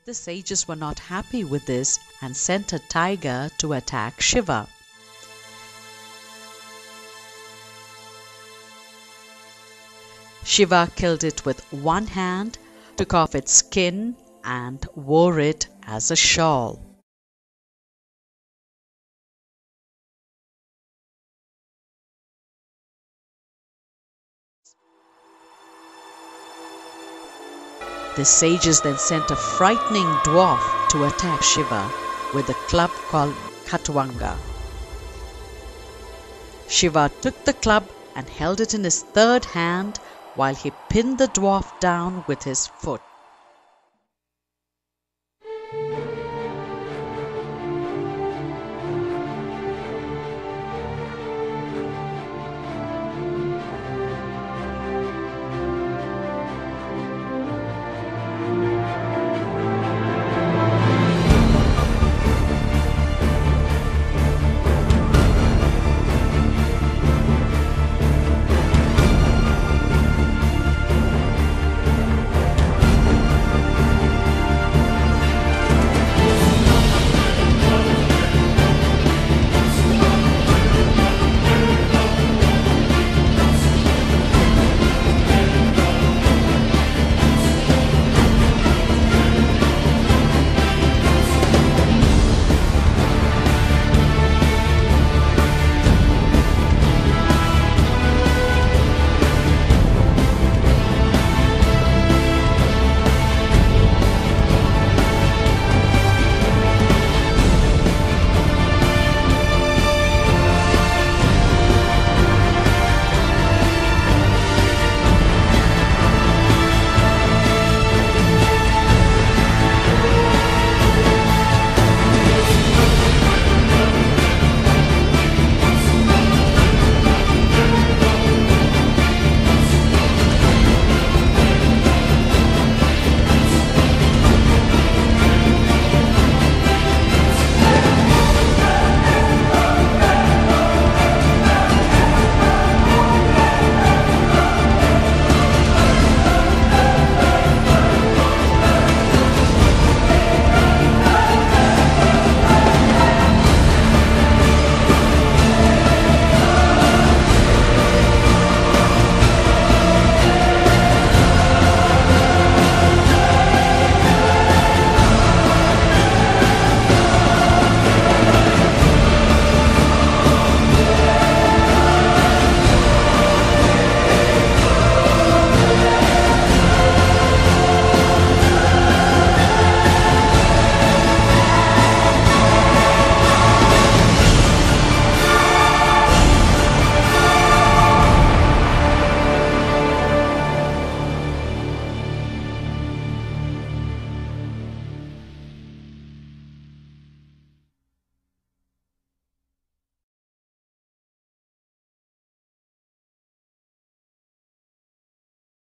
The sages were not happy with this and sent a tiger to attack Shiva. Shiva killed it with one hand, took off its skin, and wore it as a shawl. The sages then sent a frightening dwarf to attack Shiva with a club called Khatwanga. Shiva took the club and held it in his third hand while he pinned the dwarf down with his foot.